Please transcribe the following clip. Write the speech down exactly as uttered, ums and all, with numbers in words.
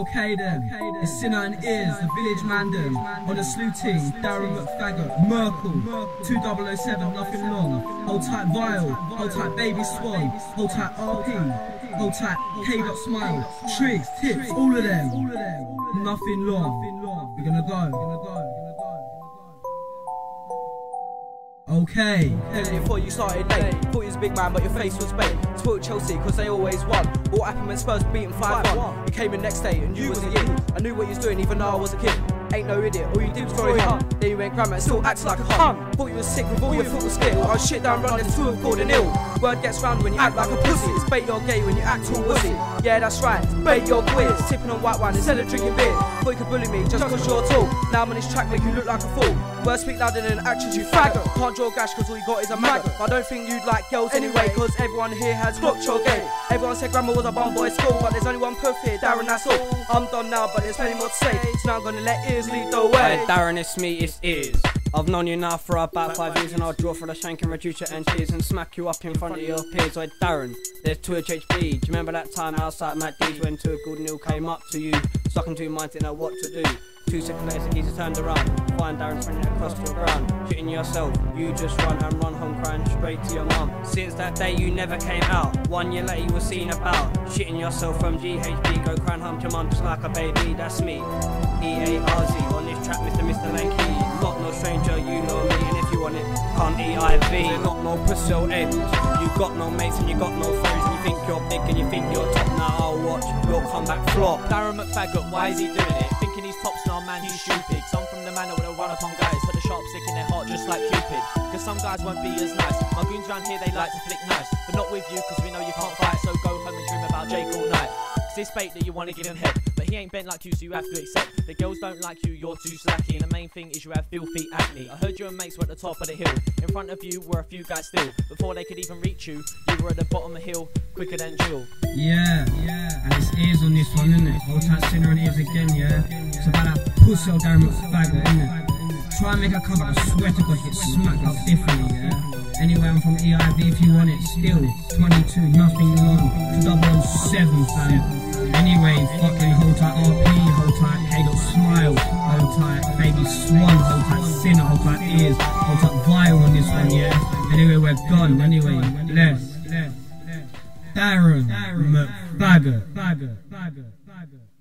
Okay then, it's Sinner and Ears, the village mandem. On the slew team, Darren McFaggot, Merkel, two double oh seven, nothing long. Hold tight Vial, hold tight Baby Swan, hold tight R P, hold tight K. Smile, Tricks, Tips, all of them. Nothing long. We're gonna go. Okay. Before you started late, thought you was a big man but your face was bait. Spoiled Chelsea cause they always won. What happened when Spurs beat them five one? You came in next day and you was a year. I knew what you was doing even though I was a kid. Ain't no idiot, all you did was throw your heart. Then you went grandma and still acted like a cunt. Thought you was sick with all your football skill. I was shit down running two of called an ill. Word gets round when you act like a pussy. It's bait you're gay when you act all wussy. Yeah, that's right, bait you're quiz. Tipping on white wine instead of drinking beer. Thought you could bully me just cause you're tall. Now I'm on this track make you look like a fool. Words speak louder than actions, you faggot. Can't draw a gash cause all you got is a maggot. I don't think you'd like girls anyway, cause everyone here has clocked your game. Everyone said grandma was a bum boy school, but there's only one puff here, Darren, that's all. I'm done now, but there's plenty more to say, so now I'm gonna let Ears lead the way. Hey, Darren, it's me, it's Ears. I've known you now for about five years, and I'll draw for the shank and reduce your end tears and smack you up in front of your peers. Hey, Darren, there's two H H B. Do you remember that time outside Matt D's when two good Neil came up to you, stuck in two minds, didn't know what to do? Two seconds later, the geezer turned around, find Darren sprinting across the ground, shitting yourself. You just run and run home crying straight to your mum. Since that day, you never came out. One year later, you were seen about shitting yourself from G H B. Go crying home to your mum just like a baby. That's me, E A R Z on this track, Mister Mister Lanky. Not no stranger, you know me, and if you want it, can't E I V. You're not no pussy or ends. You got no mates and you got no friends, and you think you're big and you think you're top. Now I'll watch your comeback flop. Darren McFaggot, why is he doing it? Thinking he's top star, man, he's stupid. Some from the man that will run up on guys, put the sharp stick in their heart just like Cupid. Cause some guys won't be as nice. My goons round here, they like to flick nice, but not with you, cause we know you can't fight. So go home and dream about Jake all night. Cause this bait that you wanna give him head, but he ain't bent like you, so you have to accept. The girls don't like you, you're too slacky, and the main thing is you have filthy acne. I heard you and mates were at the top of the hill. In front of you were a few guys still. Before they could even reach you, you were at the bottom of the hill, quicker than Jill. Yeah, yeah, and it's Ears on this one, isn't it? Hold tight Sinner and Ears again, yeah? It's about that pussy old Darren McFaggot, isn't it? Try and make a comeback, I swear to God, get smacked up differently, yeah? Anyway, I'm from E I V if you want it, still, twenty-two, nothing long, two double oh seven, fam. Anyway, fucking hold tight R P, hold tight K. Smile, hold tight Baby Swan, hold tight Sinner, hold tight Ears, hold tight Vial on this one, yeah? Anyway, we're gone, anyway, bless. Darren McFaggot.